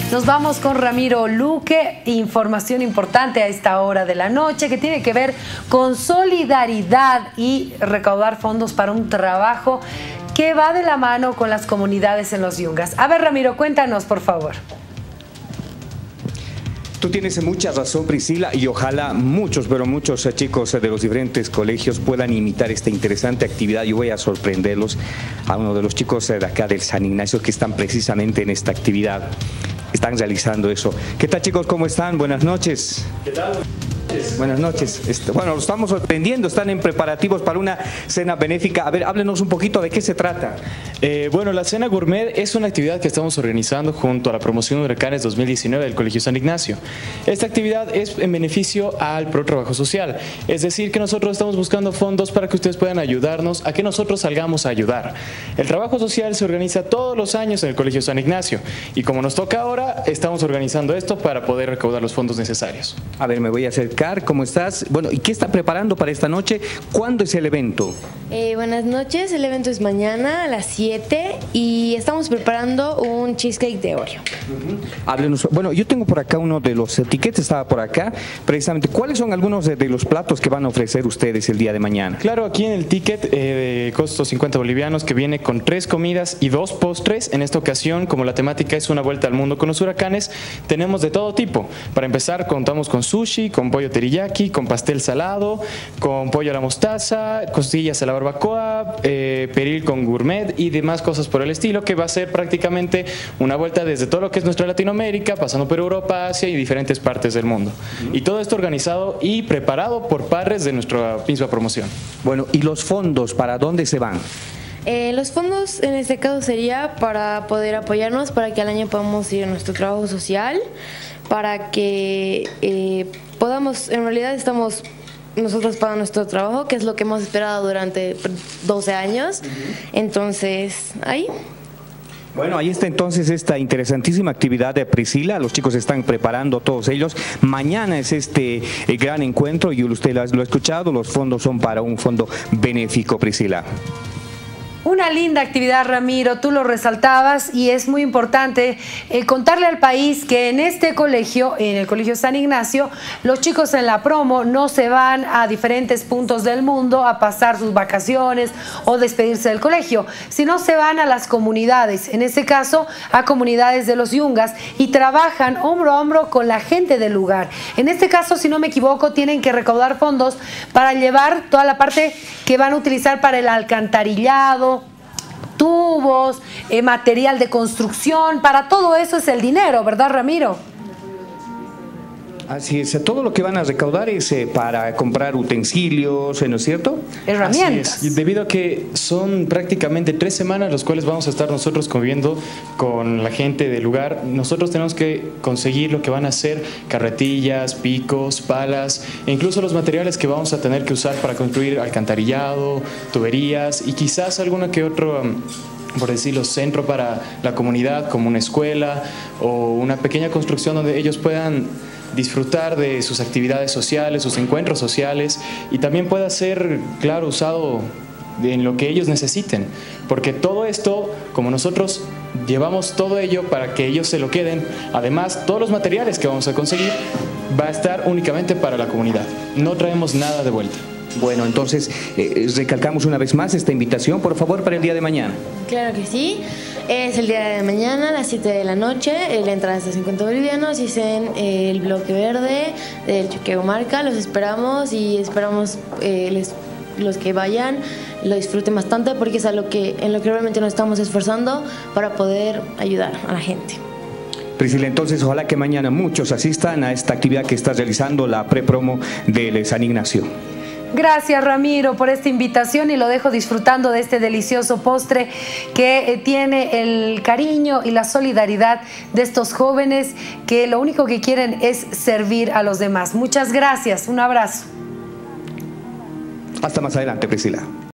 Nos vamos con Ramiro Luque, información importante a esta hora de la noche que tiene que ver con solidaridad y recaudar fondos para un trabajo que va de la mano con las comunidades en los Yungas. A ver, Ramiro, cuéntanos, por favor. Tú tienes mucha razón, Priscila, y ojalá muchos, pero muchos chicos de los diferentes colegios puedan imitar esta interesante actividad. Yo voy a sorprenderlos a uno de los chicos de acá del San Ignacio que están precisamente en esta actividad. Están realizando eso. ¿Qué tal, chicos? ¿Cómo están? Buenas noches. ¿Qué tal? Buenas noches. Bueno, lo estamos sorprendiendo, están en preparativos para una cena benéfica. A ver, háblenos un poquito de qué se trata. Bueno, la Cena Gourmet es una actividad que estamos organizando junto a la promoción de huracanes 2019 del Colegio San Ignacio. Esta actividad es en beneficio al Pro Trabajo Social, es decir, que nosotros estamos buscando fondos para que ustedes puedan ayudarnos a que nosotros salgamos a ayudar. El trabajo social se organiza todos los años en el Colegio San Ignacio y como nos toca ahora, estamos organizando esto para poder recaudar los fondos necesarios. A ver, me voy a acercar. ¿Cómo estás? Bueno, ¿y qué está preparando para esta noche? ¿Cuándo es el evento? Buenas noches, el evento es mañana a las 7 y estamos preparando un cheesecake de Oreo. Háblenos. Bueno, yo tengo por acá uno de los etiquetes, estaba por acá, precisamente. ¿Cuáles son algunos de los platos que van a ofrecer ustedes el día de mañana? Claro, aquí en el ticket de costo 50 bolivianos que viene con 3 comidas y 2 postres. En esta ocasión, como la temática es una vuelta al mundo con los huracanes, tenemos de todo tipo. Para empezar, contamos con sushi, con pollo teriyaki, con pastel salado, con pollo a la mostaza, costillas a la barbacoa, peril con gourmet y demás cosas por el estilo, que va a ser prácticamente una vuelta desde todo lo que es nuestra Latinoamérica, pasando por Europa, Asia y diferentes partes del mundo. Y todo esto organizado y preparado por padres de nuestra misma promoción. Bueno, ¿y los fondos para dónde se van? Los fondos en este caso sería para poder apoyarnos, para que al año podamos ir a nuestro trabajo social, para que podamos, en realidad estamos nosotros pagando nuestro trabajo, que es lo que hemos esperado durante 12 años, entonces ahí. Bueno, ahí está entonces esta interesantísima actividad de Priscila. Los chicos están preparando todos ellos. Mañana es este gran encuentro y usted lo ha escuchado, los fondos son para un fondo benéfico, Priscila. Una linda actividad, Ramiro, tú lo resaltabas y es muy importante contarle al país que en este colegio, en el Colegio San Ignacio, los chicos en la promo no se van a diferentes puntos del mundo a pasar sus vacaciones o despedirse del colegio, sino se van a las comunidades, en este caso a comunidades de los Yungas, y trabajan hombro a hombro con la gente del lugar. En este caso, si no me equivoco, tienen que recaudar fondos para llevar toda la parte que van a utilizar para el alcantarillado, tubos, material de construcción. Para todo eso es el dinero, ¿verdad, Ramiro? Así es, todo lo que van a recaudar es para comprar utensilios, ¿no es cierto? Herramientas. Así es. Debido a que son prácticamente 3 semanas los cuales vamos a estar nosotros conviviendo con la gente del lugar, nosotros tenemos que conseguir lo que van a ser carretillas, picos, palas e incluso los materiales que vamos a tener que usar para construir alcantarillado, tuberías y quizás alguno que otro, por decirlo, centro para la comunidad, como una escuela o una pequeña construcción donde ellos puedan disfrutar de sus actividades sociales, sus encuentros sociales y también pueda ser, claro, usado en lo que ellos necesiten, porque todo esto, como nosotros llevamos todo ello para que ellos se lo queden, además todos los materiales que vamos a conseguir va a estar únicamente para la comunidad, no traemos nada de vuelta. Bueno, entonces recalcamos una vez más esta invitación, por favor, para el día de mañana. Claro que sí, es el día de mañana a las 7 de la noche, la entrada es de 50 bolivianos y es en el bloque verde del Choqueo Marca. Los esperamos y esperamos los que vayan lo disfruten bastante, porque es algo en lo que realmente nos estamos esforzando para poder ayudar a la gente. Priscila, entonces ojalá que mañana muchos asistan a esta actividad que está realizando la prepromo del San Ignacio. Gracias, Ramiro, por esta invitación y lo dejo disfrutando de este delicioso postre que tiene el cariño y la solidaridad de estos jóvenes que lo único que quieren es servir a los demás. Muchas gracias, un abrazo. Hasta más adelante, Priscila.